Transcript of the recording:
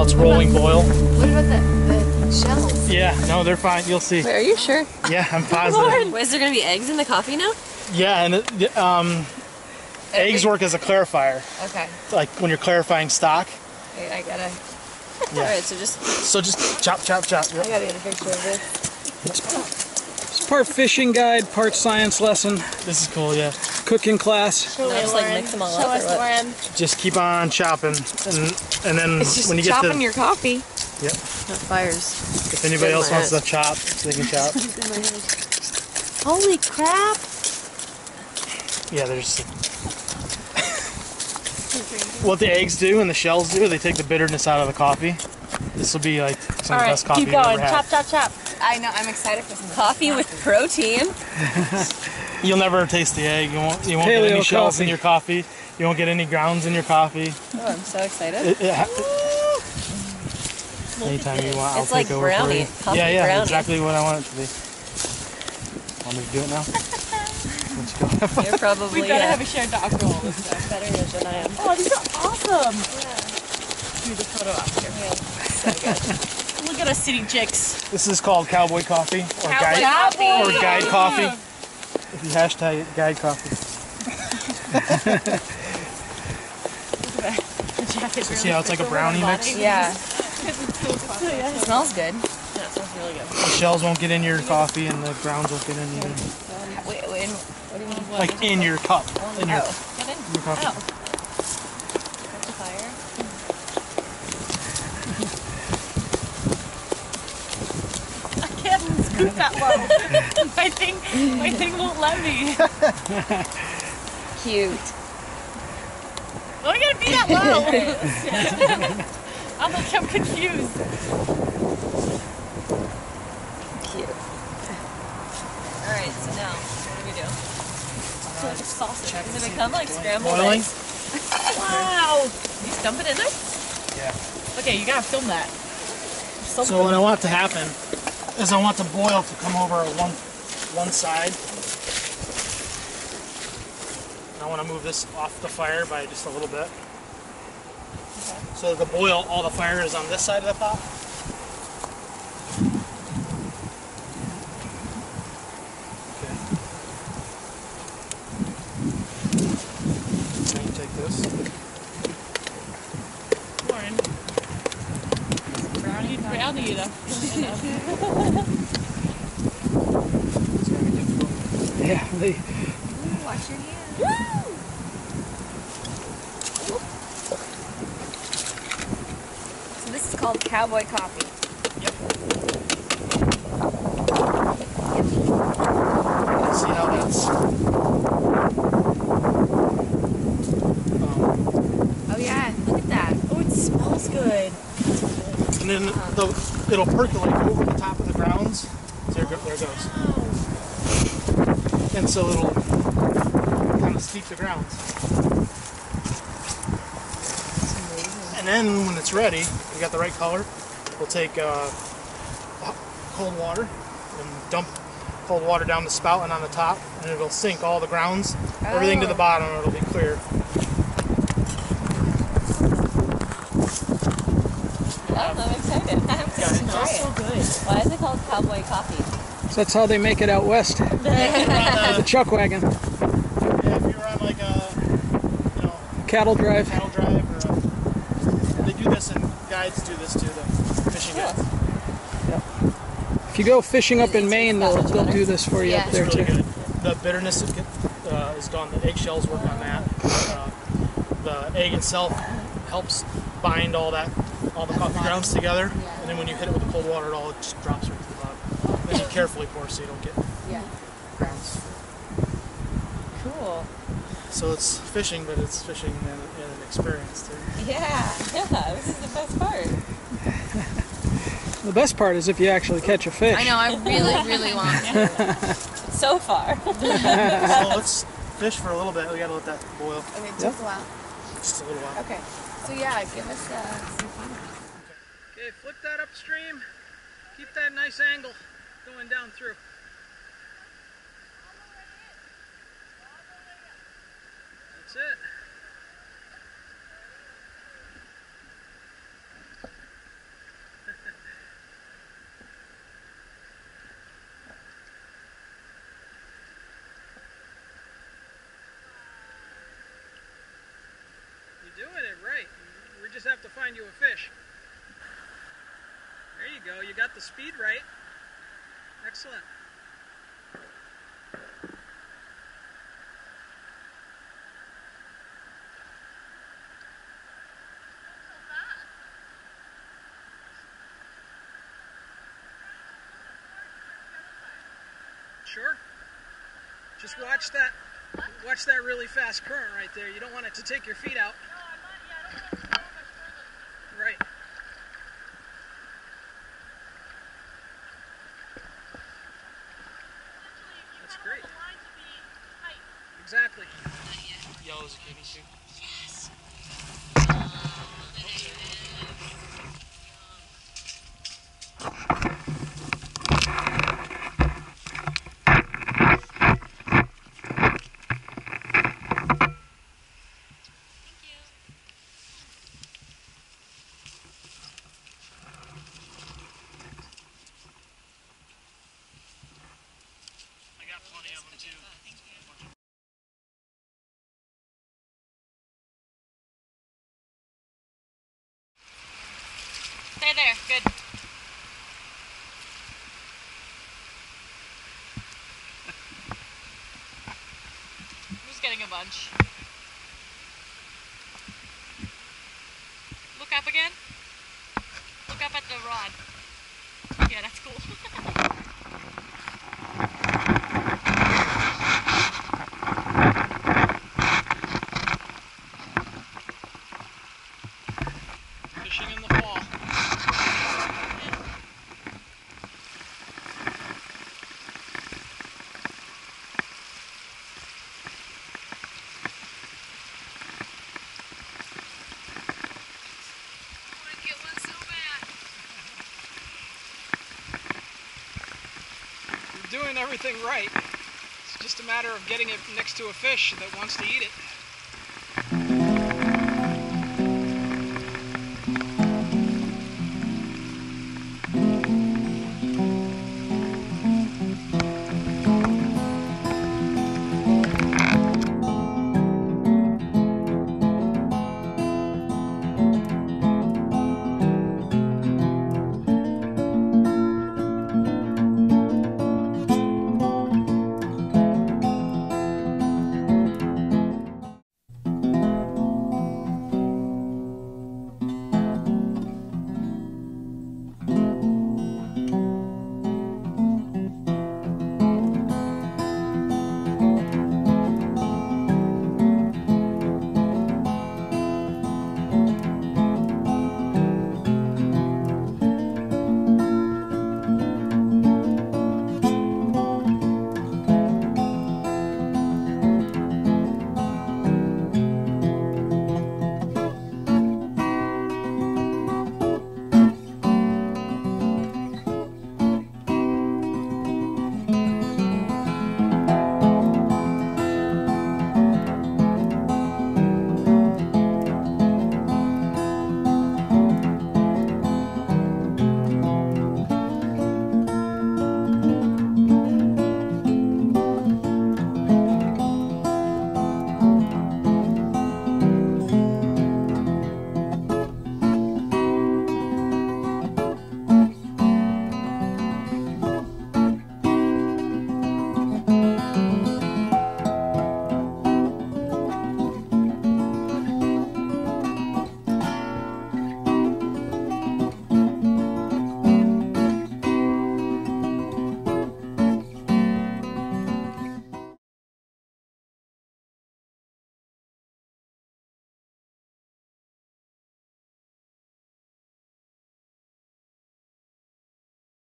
it's rolling boil. What about the shells? Yeah, no, they're fine. You'll see. Wait, are you sure? Yeah, I'm positive. Wait, is there gonna be eggs in the coffee now? Yeah, and eggs work as a clarifier. Okay. Like when you're clarifying stock. Wait, I gotta. Yeah. Alright, so just chop, chop, chop. Yep. I gotta get a picture of this. It's part fishing guide, part science lesson, This is cool, yeah. cooking class. just like mix them all Show up. us, Lauren. Just keep on chopping, and then It's just when you get chopping to your coffee. yep. Not fires. If anybody else wants to chop, they can chop. Holy crap! Yeah, there's. What the eggs do and the shells do, they take the bitterness out of the coffee. This will be like some of the best coffee keep you've going. ever had. Chop, chop, chop. I know. I'm excited for some Coffee with protein. You'll never taste the egg. You won't get Paleo any shells coffee. in your coffee. You won't get any grounds in your coffee. Oh, I'm so excited. Anytime you want, I'll It's take like over brownie, for you. coffee Yeah, brownie. exactly what I want it to be. Want me to do it now? Let's go. You're probably We better have a shared doc for all this stuff. better than I am. Oh, these are awesome! Do the photo after. Yeah, so good. Look at us city chicks. This is called cowboy coffee or Cowboy guide coffee. or guide coffee. If you hashtag it, guide coffee. So see how it's like a brownie mix? Yeah. It smells good. Yeah, it smells really good. The shells won't get in your coffee and the grounds won't get in either. Wait, what do you mean? Like in your cup. In your, Get in. your coffee. Ow. Catch the fire. I can't scoop that low. my thing won't let me. Cute. Oh, I gotta be that low. I'm confused. Cute. Alright, so now, what do we do? Like a sausage. Does it become like scrambled Boiling? eggs? Wow. You just dump it in there? Yeah. Okay, you gotta film that. So what I want to happen is I want the boil to come over one side. And I want to move this off the fire by just a little bit. Okay. So the boil, all the fire is on this side of the pot. Okay. Now you take this. Lauren. Brownie enough. It's going to be difficult. Yeah, they, Wash your hands. So this is called cowboy coffee. See how that's. Oh yeah, look at that. Oh, it smells good. And then it'll percolate over the top of the grounds. There it goes. And so it'll kind of steep the grounds. And then when it's ready, we got the right color, we'll take cold water and dump cold water down the spout and on the top, and it'll sink all the grounds, everything to the bottom, and it'll be clear. I'm excited. Got it. So good. Why is it called cowboy coffee? so that's how they make it out west. The chuck wagon, Yeah, if you're on like a cattle drive. cattle drive, or they do this, and guides do this too, the fishing guides. If you go fishing up in Maine, they'll do this for you Yeah, up there It's really too. good. The bitterness is gone. The eggshells work on that. The egg itself helps bind all the coffee grounds together, and then when you hit it with the cold water, it all just drops right to the bottom. Then you carefully pour so you don't get grounds. Cool. So it's fishing, but it's fishing in an experience too. Yeah, this is the best part. The best part is if you actually catch a fish. I know, I really want to. So far. So let's fish for a little bit. We gotta let that boil Okay, it took a while. just a little while. Okay, so yeah, give us some fun. Okay, flick that upstream. Keep that nice angle going down through. That's it. go. You got the speed right. Excellent. Sure. Just watch that really fast current right there. You don't want it to take your feet out. Right. That's great. Exactly. Yellow's a kitty too. Yes. I got plenty of them too. Stay there. Good. I'm just getting a bunch. Look up again. Look up at the rod. Yeah, that's cool. Fishing in the fall. You're doing everything right. It's just a matter of getting it next to a fish that wants to eat it.